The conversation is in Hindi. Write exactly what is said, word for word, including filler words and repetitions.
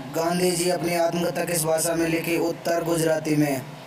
गांधी जी अपनी आत्मकथा किस भाषा में लिखी? उत्तर गुजराती में।